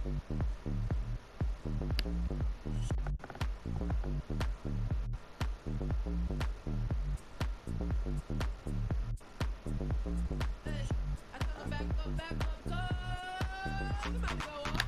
Hey, I tell her back up, talk. I'm about to go